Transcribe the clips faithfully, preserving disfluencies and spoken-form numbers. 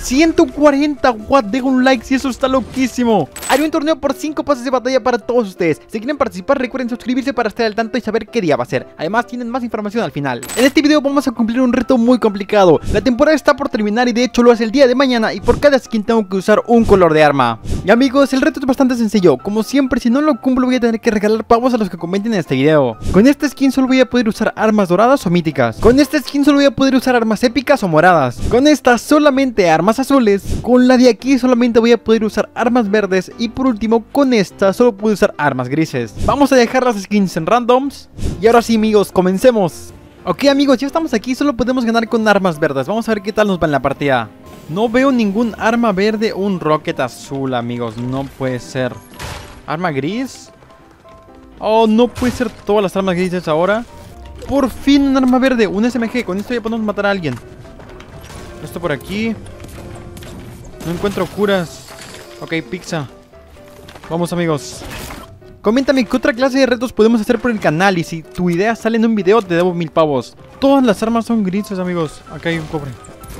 ciento cuarenta, what, deja un like si eso está loquísimo. Haré un torneo por cinco pases de batalla para todos ustedes. Si quieren participar, recuerden suscribirse para estar al tanto y saber qué día va a ser. Además, tienen más información al final. En este video vamos a cumplir un reto muy complicado. La temporada está por terminar y de hecho lo hace el día de mañana, y por cada skin tengo que usar un color de arma. Y amigos, el reto es bastante sencillo. Como siempre, si no lo cumplo voy a tener que regalar pavos a los que comenten en este video. Con esta skin solo voy a poder usar armas doradas o míticas. Con esta skin solo voy a poder usar armas épicas o moradas. Con esta solamente armas azules. Con la de aquí solamente voy a poder usar armas verdes. Y por último, con esta solo puedo usar armas grises. Vamos a dejar las skins en randoms. Y ahora sí, amigos, comencemos. Ok, amigos, ya estamos aquí. Solo podemos ganar con armas verdes. Vamos a ver qué tal nos va en la partida. No veo ningún arma verde. Un rocket azul, amigos. No puede ser. ¿Arma gris? Oh, no puede ser todas las armas grises ahora. Por fin un arma verde. Un S M G. Con esto ya podemos matar a alguien. Esto por aquí. No encuentro curas. Ok, pizza. Vamos, amigos. Coméntame qué otra clase de retos podemos hacer por el canal. Y si tu idea sale en un video, te debo mil pavos. Todas las armas son grises, amigos. Acá hay un cobre.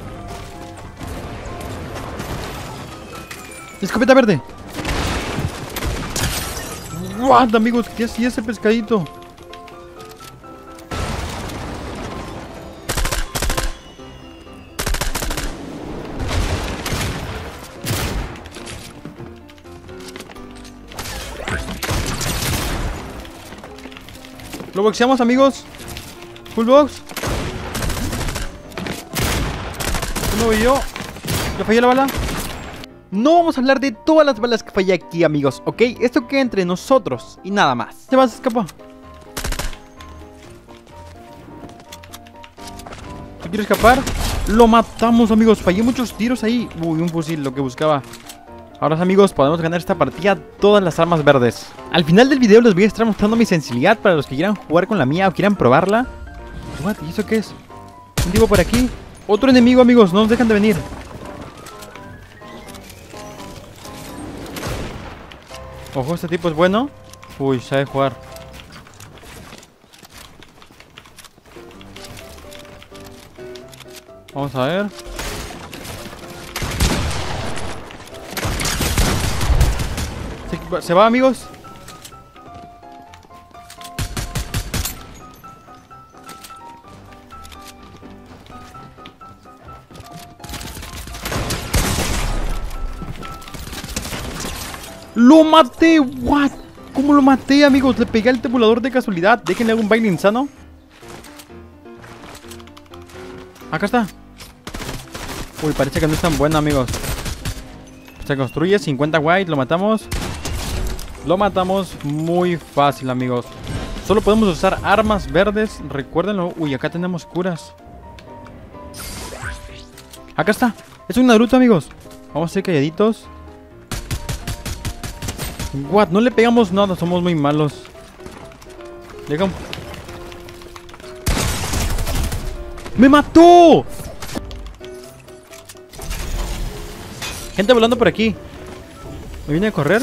Escopeta verde. What, amigos, ¿qué hacía ese pescadito? Lo boxeamos, amigos. Full box. Uno voy yo. ¿Le fallé la bala? No vamos a hablar de todas las balas que fallé aquí, amigos, ¿ok? Esto queda entre nosotros y nada más. Se va a escapar. ¿Se quiere escapar? Lo matamos, amigos. Fallé muchos tiros ahí. Uy, un fusil, lo que buscaba. Ahora, amigos, podemos ganar esta partida todas las armas verdes. Al final del video les voy a estar mostrando mi sensibilidad para los que quieran jugar con la mía o quieran probarla. What? ¿Y eso qué es? Un tipo por aquí. Otro enemigo, amigos, no nos dejan de venir. Ojo, este tipo es bueno. Uy, sabe jugar. Vamos a ver. Se, se va, amigos. ¡Lo maté! ¿What? ¿Cómo lo maté, amigos? Le pegué al tabulador de casualidad. Déjenle un baile insano. Acá está. Uy, parece que no es tan bueno, amigos. Se construye, cincuenta white, lo matamos. Lo matamos muy fácil, amigos. Solo podemos usar armas verdes, recuérdenlo. Uy, acá tenemos curas. Acá está. Es un Naruto, amigos. Vamos a ser calladitos. What, no le pegamos nada, somos muy malos. Llegamos. ¡Me mató! Gente volando por aquí. ¿Me viene a correr?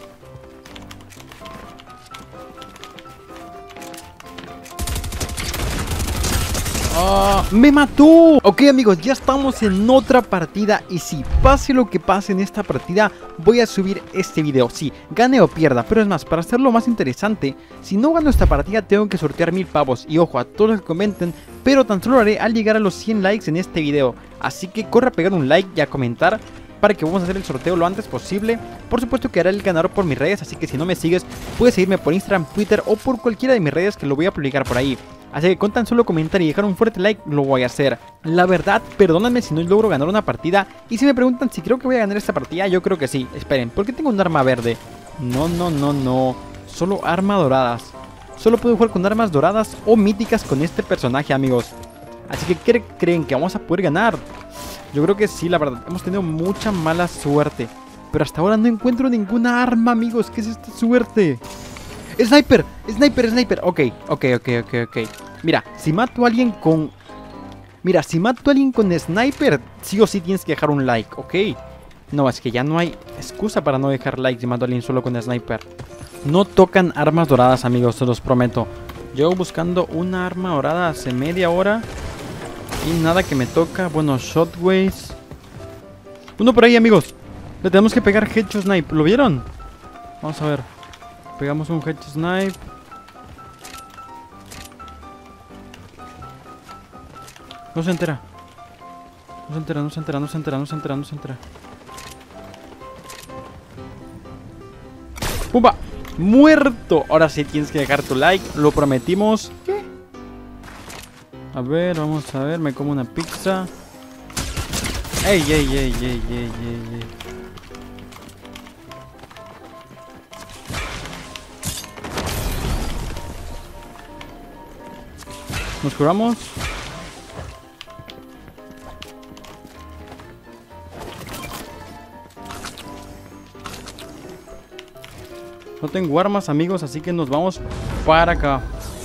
¡Ah! ¡Me mató! Ok, amigos, ya estamos en otra partida. Y si pase lo que pase en esta partida, voy a subir este video. Sí, gane o pierda, pero es más, para hacerlo más interesante, si no gano esta partida tengo que sortear mil pavos. Y ojo, a todos los que comenten, pero tan solo lo haré al llegar a los cien likes en este video. Así que corre a pegar un like y a comentar para que vamos a hacer el sorteo lo antes posible. Por supuesto que haré el ganador por mis redes, así que si no me sigues, puedes seguirme por Instagram, Twitter o por cualquiera de mis redes que lo voy a publicar por ahí. Así que con tan solo comentar y dejar un fuerte like lo voy a hacer. La verdad, perdónenme si no logro ganar una partida. Y si me preguntan si creo que voy a ganar esta partida, yo creo que sí. Esperen, ¿por qué tengo un arma verde? No, no, no, no. Solo armas doradas. Solo puedo jugar con armas doradas o míticas con este personaje, amigos. Así que ¿qué creen? ¿Que vamos a poder ganar? Yo creo que sí, la verdad. Hemos tenido mucha mala suerte. Pero hasta ahora no encuentro ninguna arma, amigos. ¿Qué es esta suerte? ¡Sniper! ¡Sniper, sniper! Ok, ok, ok, ok, ok. Mira, si mato a alguien con... Mira, si mato a alguien con sniper, sí o sí tienes que dejar un like, ¿ok? No, es que ya no hay excusa para no dejar like si mato a alguien solo con sniper. No tocan armas doradas, amigos, se los prometo. Llevo buscando una arma dorada hace media hora y nada que me toca. Bueno, shotways. Uno por ahí, amigos. Le tenemos que pegar headshot snipe. ¿Lo vieron? Vamos a ver. Pegamos un headshot snipe. No se entera. No se entera, no se entera, no se entera, no se entera, no se entera. ¡Pumba! ¡Muerto! Ahora sí tienes que dejar tu like. Lo prometimos. ¿Qué? A ver, vamos a ver. Me como una pizza. ¡Ey, ey, ey, ey, ey, ey, ey! Nos curamos. No tengo armas, amigos, así que nos vamos para acá.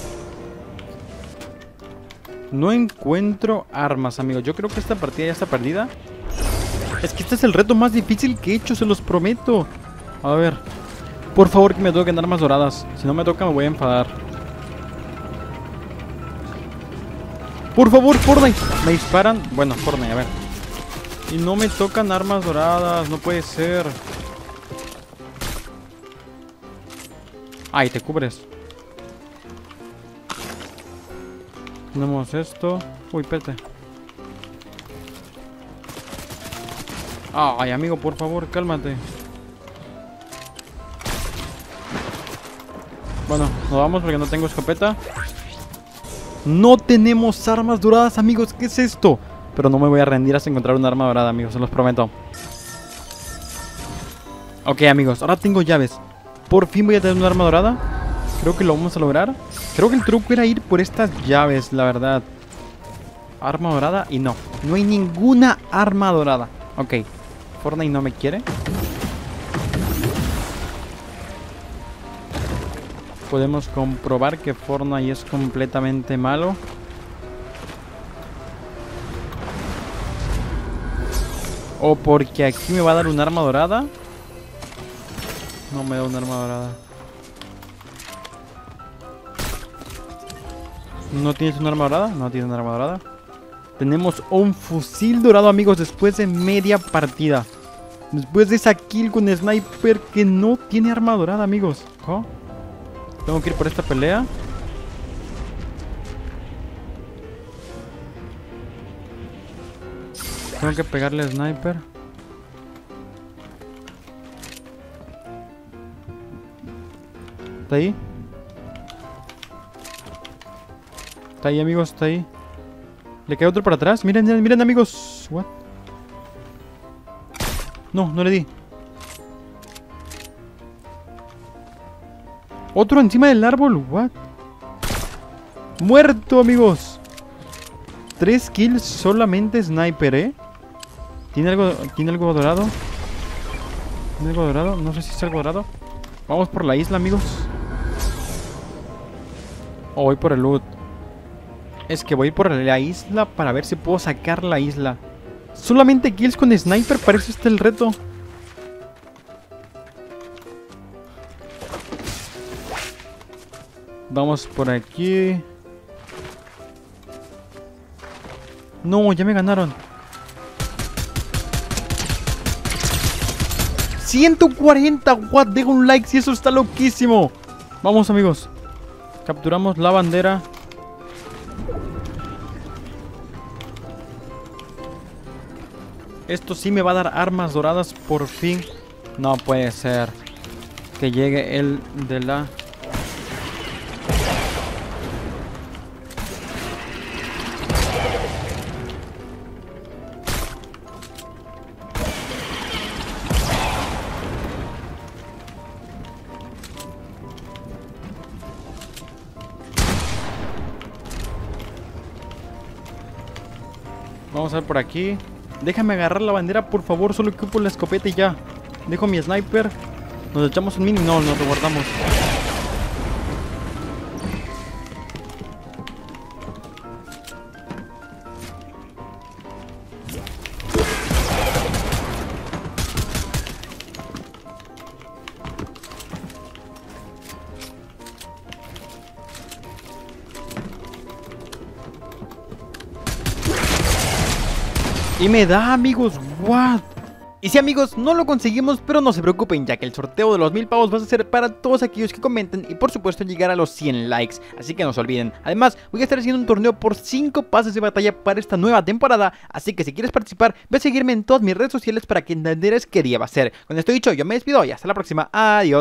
No encuentro armas, amigos. Yo creo que esta partida ya está perdida. Es que este es el reto más difícil que he hecho, se los prometo. A ver. Por favor, que me toquen armas doradas. Si no me toca, me voy a enfadar. Por favor, Fortnite. Me disparan. Bueno, Fortnite, a ver. Y no me tocan armas doradas. No puede ser. Ay, te cubres. Tenemos esto. Uy, espérate. Ay, amigo, por favor, cálmate. Bueno, nos vamos porque no tengo escopeta. No tenemos armas doradas, amigos. ¿Qué es esto? Pero no me voy a rendir hasta encontrar un arma dorada, amigos. Se los prometo. Ok, amigos. Ahora tengo llaves. Por fin voy a tener un arma dorada. Creo que lo vamos a lograr. Creo que el truco era ir por estas llaves, la verdad. Arma dorada y no. No hay ninguna arma dorada. Ok. Fortnite no me quiere. Podemos comprobar que Fortnite es completamente malo. O porque aquí me va a dar un arma dorada. No me da un arma dorada. ¿No tienes un arma dorada? No tienes un arma dorada. Tenemos un fusil dorado, amigos, después de media partida. Después de esa kill con sniper que no tiene arma dorada, amigos. ¿Oh? Tengo que ir por esta pelea. Tengo que pegarle a sniper. ¿Está ahí? Está ahí, amigos, está ahí. Le cae otro para atrás. Miren, miren, miren, amigos. What? No, no le di. Otro encima del árbol. What? Muerto, amigos. Tres kills solamente sniper, ¿eh? ¿Tiene algo, ¿Tiene algo dorado? ¿Tiene algo dorado? No sé si es algo dorado. Vamos por la isla, amigos. O voy por el loot. Es que voy por la isla para ver si puedo sacar la isla. Solamente kills con sniper, para eso está el reto. Vamos por aquí. No, ya me ganaron. ciento cuarenta, what, deja un like si eso está loquísimo. Vamos, amigos. Capturamos la bandera. Esto sí me va a dar armas doradas por fin. No puede ser que llegue el de la... Vamos a ver por aquí. Déjame agarrar la bandera, por favor. Solo ocupo la escopeta y ya. Dejo mi sniper. Nos echamos un mini. No, nos lo guardamos. Y me da, amigos. What? Y sí, amigos, no lo conseguimos, pero no se preocupen, ya que el sorteo de los mil pavos va a ser para todos aquellos que comenten y por supuesto llegar a los cien likes, así que no se olviden. Además, voy a estar haciendo un torneo por cinco pases de batalla para esta nueva temporada, así que si quieres participar, ve a seguirme en todas mis redes sociales para que entenderes qué día va a ser. Con esto dicho, yo me despido y hasta la próxima. Adiós.